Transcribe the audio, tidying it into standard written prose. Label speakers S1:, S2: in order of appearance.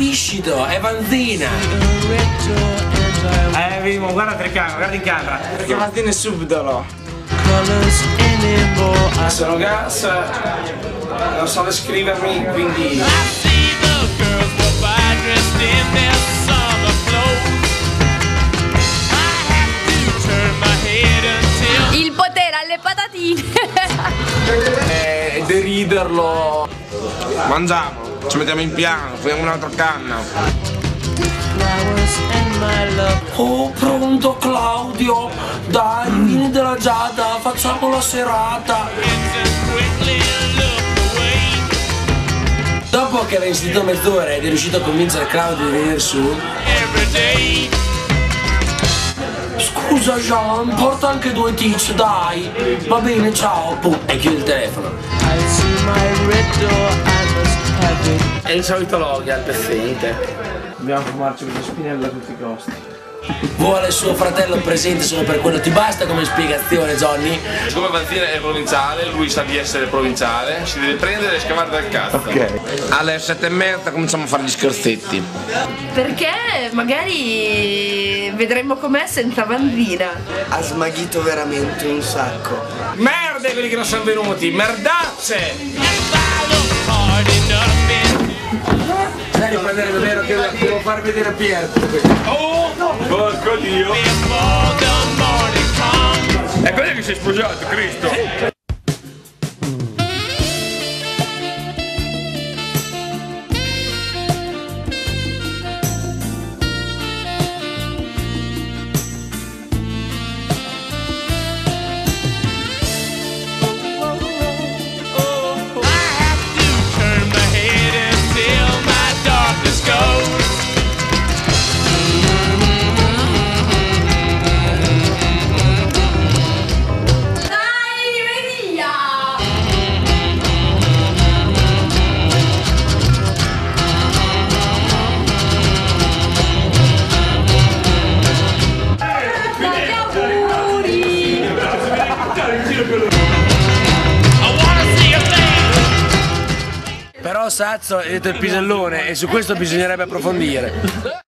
S1: capiscito, è Vanzina.
S2: Vimo, guarda telecamera, guarda in camera.
S3: Perché Vanzina è subdolo. Sono gas, non so descrivermi, quindi...
S4: Il potere alle patatine.
S3: Deriderlo. Mangiamo, ci mettiamo in piano, facciamo un'altra canna.
S1: Oh, pronto Claudio? Dai, vieni della Giada, facciamo la serata. Dopo che aveva insistito mezz'ora ed è riuscito a convincere Claudio di venire su. Scusa Jean, porta anche 2 tics, dai. Va bene, ciao. Pum, e chiudi il telefono.
S3: È il solito Logan, pezzente.
S2: Dobbiamo fumarci questa spinella a tutti i costi.
S1: Vuole suo fratello presente solo per quello. Ti basta come spiegazione, Johnny?
S5: Siccome Vanzina è provinciale, lui sa di essere provinciale, si deve prendere e scavare dal cazzo.
S3: Ok. Alle 7:30 cominciamo a fare gli scherzetti.
S4: Perché magari vedremo com'è senza Vanzina.
S6: Ha smaghito veramente un sacco.
S3: Merde quelli che non sono venuti, merdazze!
S1: Dai, prendere vero che devo far vedere Pier.
S5: Oh! Porco Dio! È quello che si è sposato, Cristo!
S1: Però Sazzo è detto il pisellone e su questo bisognerebbe approfondire.